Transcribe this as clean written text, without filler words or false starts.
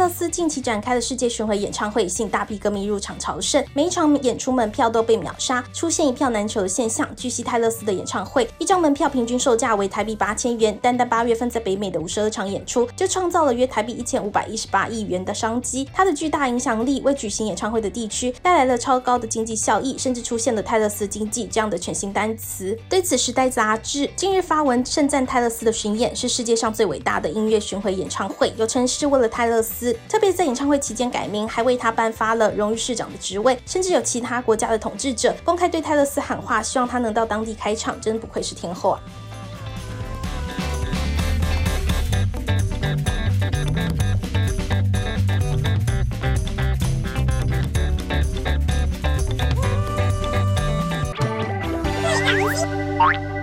勒斯近期展开的世界巡回演唱会，吸引大批歌迷入场朝圣，每一场演出门票都被秒杀，出现一票难求的现象。据悉，泰勒斯的演唱会一张门票平均售价为台币8000元，单8月份在北美的52场演出就创造了约台币1518亿元的商机。它的巨大影响力为举行演唱会的地区带来了超高的经济效益，甚至出现了泰勒斯经济这样的全新单词。对此，时代杂志近日发文盛赞泰勒斯的巡演是世界上最伟大的音乐巡回演唱会，有称是为了泰勒斯，特别在演唱会期间改名，还为他颁发了荣誉市长的职位，甚至有其他国家的统治者公开对泰勒斯喊话，希望他能到当地开场，真不愧是天后啊。 Bye.